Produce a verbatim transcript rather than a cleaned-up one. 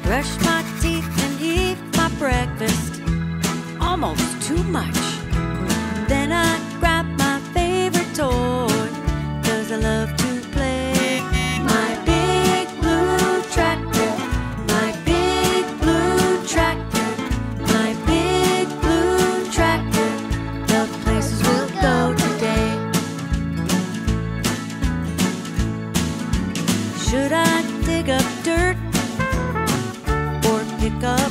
brush my teeth and eat my breakfast, almost too much. Then I grab my favorite toy, 'cause I love to play. My big blue tractor, my big blue tractor, my big blue tractor, the places we'll go today. Should I dig up dirt or pick up